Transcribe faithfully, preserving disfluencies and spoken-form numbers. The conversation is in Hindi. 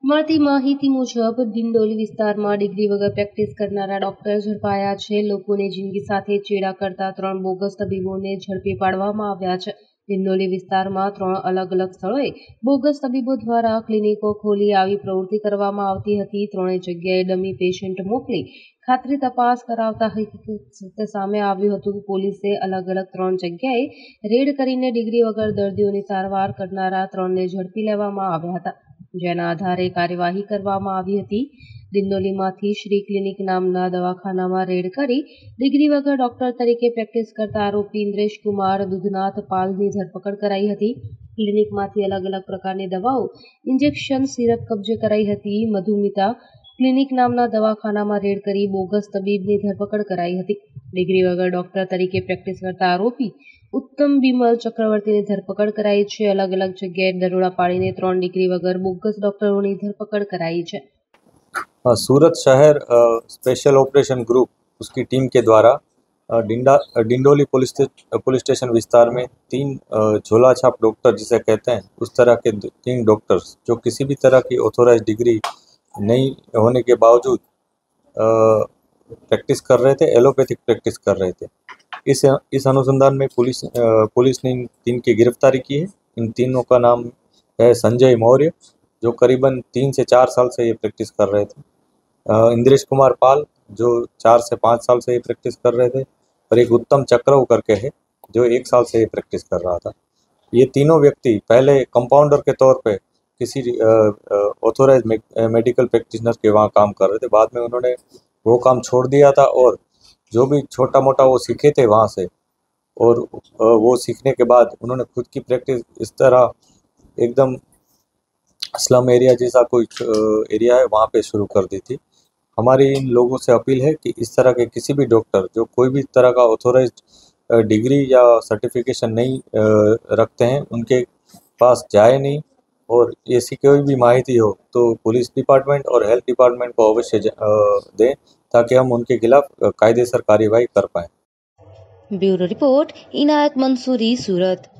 મળતી માહિતી મુજબ ડિંડોલી વિસ્તારમાં ડિગ્રી વગર પ્રેક્ટિસ કરનારા ડોક્ટર ઝડપાયા છે. લોકોની જિંદગી સાથે ચેડા કરતા ત્રણ બોગસ તબીબોને ઝડપી પાડવામાં આવ્યા છે. ડિંડોલી વિસ્તારમાં ત્રણ અલગ અલગ સ્થળોએ બોગસ તબીબો દ્વારા ક્લિનિકો ખોલી આવી પ્રવૃત્તિ કરવામાં આવતી હતી. ત્રણેય જગ્યાએ ડમી પેશન્ટ મોકલી ખાતરી તપાસ કરાવતા હકીકત સામે આવ્યું હતું. પોલીસે અલગ અલગ ત્રણ જગ્યાએ રેડ કરીને ડિગ્રી વગર દર્દીઓની સારવાર કરનારા ત્રણને ઝડપી લેવામાં આવ્યા હતા, જેના આધારે કાર્યવાહી કરવામાં આવી હતી. ડિંડોલીમાંથી શ્રી ક્લિનિક નામના દવાખાનામાં રેડ કરી ડિગ્રી વગર ડોક્ટર તરીકે પ્રેક્ટિસ કરતા આરોપી ઇન્દ્રેશ કુમાર દુધનાથ પાલની ધરપકડ કરાઈ હતી. ક્લિનિકમાંથી અલગ અલગ પ્રકારની દવાઓ, ઇન્જેક્શન, સિરપ કબજે કરાઈ હતી. મધુમિતા ક્લિનિક નામના દવાખાનામાં રેડ કરી બોગસ તબીબની ધરપકડ કરાઈ હતી. ડિગ્રી વગર ડોક્ટર તરીકે પ્રેક્ટિસ કરતા આરોપી ઉત્તમ બિમલ ચક્રવર્તીની ધરપકડ કરાઈ છે. અલગ અલગ જગ્યાએ દરોડા પાડીને ત્રણ ડિગ્રી વગર બોગસ ડોક્ટરોની धरपकड़ कराई है। सूरत शहर स्पेशल ऑपरेशन ग्रुप उसकी टीम के द्वारा डिंडा डिंडोली पुलिस पुलिस स्टेशन विस्तार में तीन झोला छाप डॉक्टर जिसे कहते हैं उस तरह के तीन डॉक्टर्स जो किसी भी तरह की ऑथोराइज डिग्री नहीं होने के बावजूद प्रैक्टिस कर रहे थे, एलोपैथिक प्रैक्टिस कर रहे थे। इस इस अनुसंधान में पुलिस पुलिस ने इन तीन की गिरफ्तारी की है। इन तीनों का नाम है संजय मौर्य, जो करीबन तीन से चार साल से ये प्रैक्टिस कर रहे थे, इंद्रेश कुमार पाल जो चार से पाँच साल से ये प्रैक्टिस कर रहे थे, और एक उत्तम चक्रव करके है जो एक साल से ये प्रैक्टिस कर रहा था। ये तीनों व्यक्ति पहले कंपाउंडर के तौर पे किसी ऑथोराइज मेडिकल प्रैक्टिशनर के वहाँ काम कर रहे थे। बाद में उन्होंने वो काम छोड़ दिया था और जो भी छोटा मोटा वो सीखे थे वहाँ से, और वो सीखने के बाद उन्होंने खुद की प्रैक्टिस इस तरह एकदम स्लम एरिया जैसा कोई एरिया है वहाँ पे शुरू कर दी थी। हमारी इन लोगों से अपील है कि इस तरह के किसी भी डॉक्टर जो कोई भी तरह का ऑथोराइज्ड डिग्री या सर्टिफिकेशन नहीं रखते हैं उनके पास जाए नहीं, और ऐसी कोई भी माहिती हो तो पुलिस डिपार्टमेंट और हेल्थ डिपार्टमेंट को अवश्य दें ताकि हम उनके खिलाफ कायदेसर कार्यवाही कर पाएँ। ब्यूरो रिपोर्ट इनायत मंसूरी, सूरत।